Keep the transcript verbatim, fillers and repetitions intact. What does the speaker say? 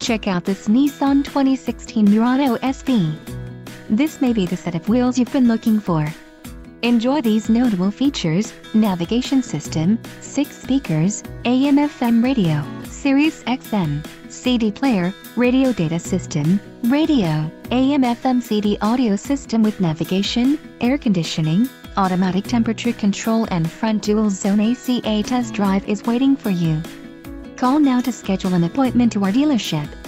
Check out this Nissan twenty sixteen Murano S V. This may be the set of wheels you've been looking for. Enjoy these notable features: navigation system, six speakers, A M F M radio, Sirius X M, C D player, radio data system, radio, A M F M C D audio system with navigation, air conditioning, automatic temperature control and front dual zone A C. A test drive is waiting for you. Call now to schedule an appointment to our dealership.